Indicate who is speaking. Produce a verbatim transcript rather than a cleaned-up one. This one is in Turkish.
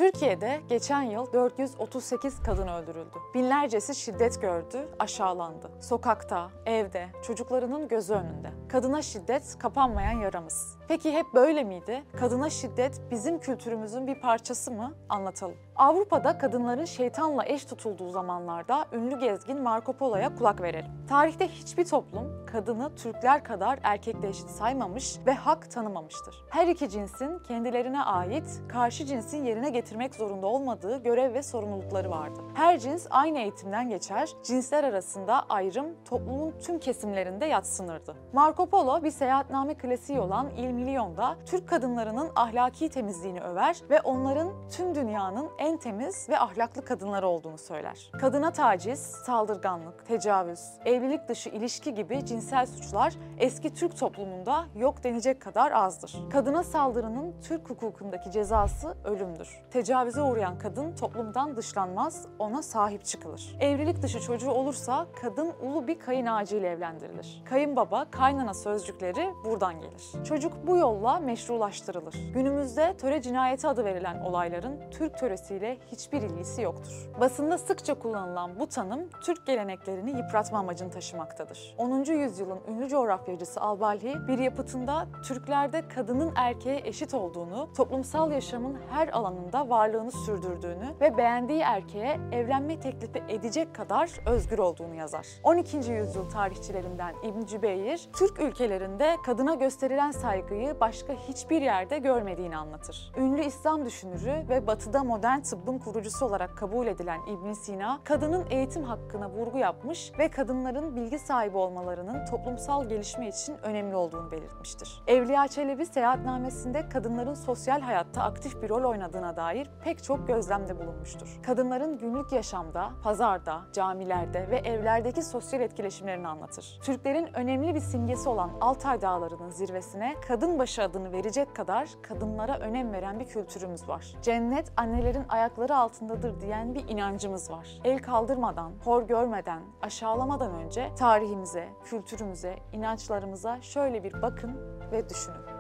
Speaker 1: Türkiye'de geçen yıl dört yüz otuz sekiz kadın öldürüldü. Binlercesi şiddet gördü, aşağılandı. Sokakta, evde, çocuklarının gözü önünde. Kadına şiddet kapanmayan yaramız. Peki hep böyle miydi? Kadına şiddet bizim kültürümüzün bir parçası mı? Anlatalım. Avrupa'da kadınların şeytanla eş tutulduğu zamanlarda ünlü gezgin Marco Polo'ya kulak verelim. Tarihte hiçbir toplum kadını Türkler kadar erkekle eşit saymamış ve hak tanımamıştır. Her iki cinsin kendilerine ait, karşı cinsin yerine getirmek zorunda olmadığı görev ve sorumlulukları vardı. Her cins aynı eğitimden geçer, cinsler arasında ayrım toplumun tüm kesimlerinde yadsınırdı. Marco Polo bir seyahatname klasiği olan Il Milyon'da Türk kadınlarının ahlaki temizliğini över ve onların tüm dünyanın en temiz ve ahlaklı kadınları olduğunu söyler. Kadına taciz, saldırganlık, tecavüz, evlilik dışı ilişki gibi cinsel suçlar eski Türk toplumunda yok denecek kadar azdır. Kadına saldırının Türk hukukundaki cezası ölümdür. Tecavüze uğrayan kadın toplumdan dışlanmaz, ona sahip çıkılır. Evlilik dışı çocuğu olursa kadın ulu bir kayın ağacıyla evlendirilir. Kayınbaba, kaynana sözcükleri buradan gelir. Çocuk bu yolla meşrulaştırılır. Günümüzde töre cinayeti adı verilen olayların Türk töresiyle hiçbir ilgisi yoktur. Basında sıkça kullanılan bu tanım Türk geleneklerini yıpratma amacını taşımaktadır. onuncu yüzyılın ünlü coğrafyacısı Albalhi bir yapıtında Türklerde kadının erkeğe eşit olduğunu, toplumsal yaşamın her alanında varlığını sürdürdüğünü ve beğendiği erkeğe evlenme teklifi edecek kadar özgür olduğunu yazar. on ikinci yüzyıl tarihçilerinden İbn Cübeyr, Türk ülkelerinde kadına gösterilen saygıyı başka hiçbir yerde görmediğini anlatır. Ünlü İslam düşünürü ve Batı'da modern tıbbın kurucusu olarak kabul edilen İbn Sina, kadının eğitim hakkına vurgu yapmış ve kadınların bilgi sahibi olmalarının toplumsal gelişme için önemli olduğunu belirtmiştir. Evliya Çelebi seyahatnamesinde kadınların sosyal hayatta aktif bir rol oynadığına dair pek çok gözlemde bulunmuştur. Kadınların günlük yaşamda, pazarda, camilerde ve evlerdeki sosyal etkileşimlerini anlatır. Türklerin önemli bir simgesi olan Altay Dağları'nın zirvesine Kadınbaşı adını verecek kadar kadınlara önem veren bir kültürümüz var. Cennet annelerin ayakları altındadır diyen bir inancımız var. El kaldırmadan, hor görmeden, aşağılamadan önce tarihimize, kültürümüze, inançlarımıza şöyle bir bakın ve düşünün.